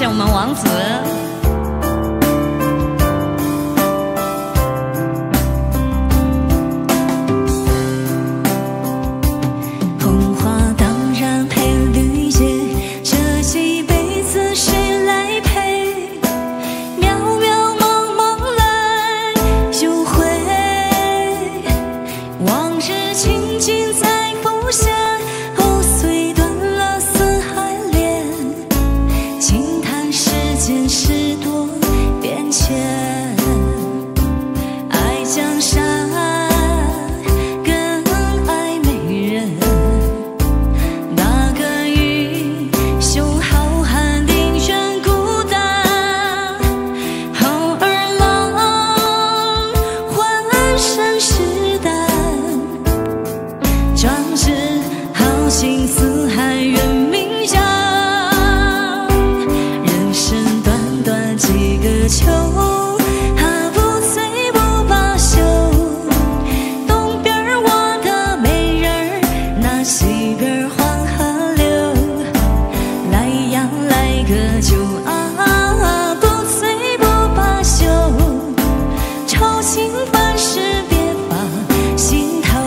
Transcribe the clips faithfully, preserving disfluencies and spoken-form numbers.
我们王子。 红花当然配绿叶，这几辈子谁来陪？渺渺茫茫来又回，往日情景再浮现。哦，虽断了丝还连，轻叹世间事多变迁。爱江山更爱美人，那个英雄好汉宁愿孤单。好儿郎浑身是胆，壮志豪情四海远名扬。人生短短几个秋，啊不醉不罢休。东边儿我的美人儿，那西边儿黄河流。来呀来个酒啊，不醉不罢休。愁情烦事别放心头。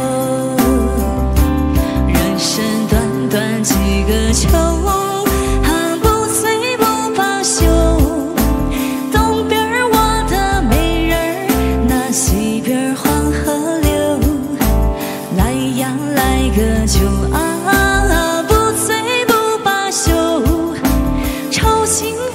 人生短短几个秋，啊不醉不罢休。东边儿我的美人儿，那西边儿黄河流。来呀来个酒啊，不醉不罢休。愁情